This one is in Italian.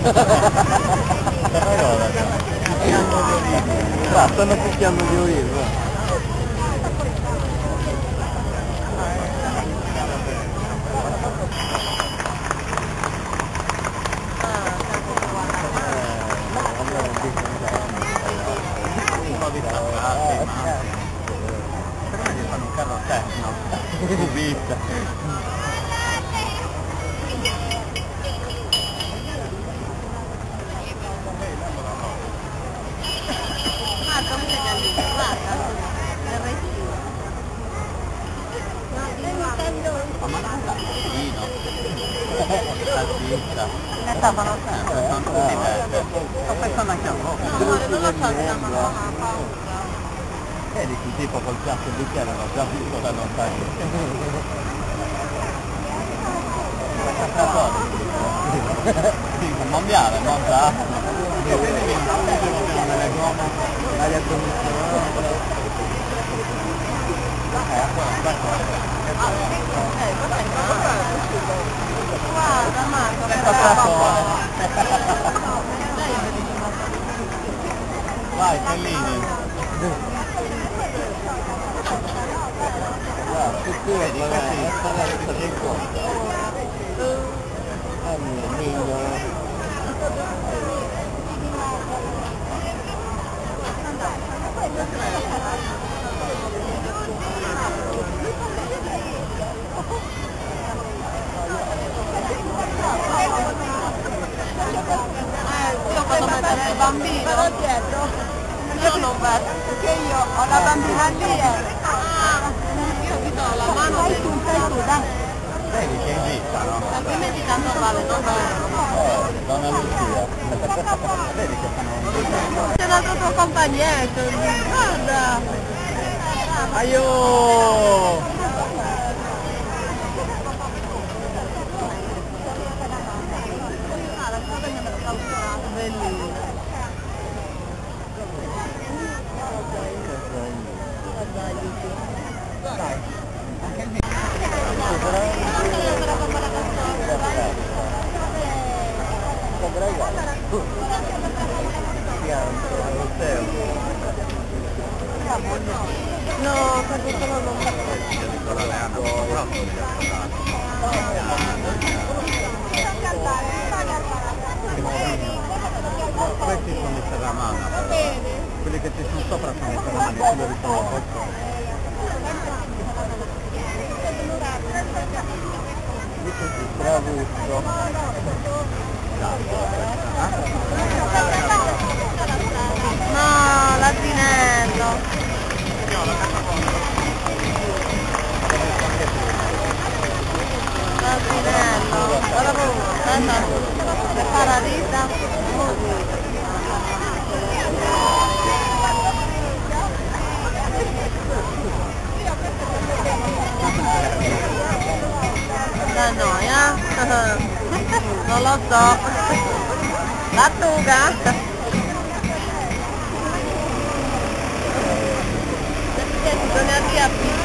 Stanno picchiando di olivo. Fanno un carro tecno, vista. Ma non è vino, salsiccia. Ne stavano sempre. Sono tutti diversi. Ho pensato anche a un po'. Non lo so, stavano a paura. Dici tipo col piatto e bicchiere l'ho già visto da non fare. Un mondiale, non sa? Nelle gomme, l'aria condizionata. Guarda Marco, vai, Fellini. Vedi, questi sono le cose in conto. Io quando mettere il bambino però dietro io non vedo perché io ho la bambina lì io ti do la mano dai tu dai. Vedi che è in vista, no? Altrimenti tanto vale, non vale. Donna Lucia. Vedi che sono in vista. C'è un altro tuo compagnetto, guarda. Aiuh! Bellino. Dai. Anche il video. No, perché sono non questi sono i serramana, quelli che ci sono sopra sono i serramani, quelli che sono a posto. Bravissimo. No, l'asinello. L'asinello. Guarda le paradita. La noia? Non lo so. Lattuga? Bisogna riaprire.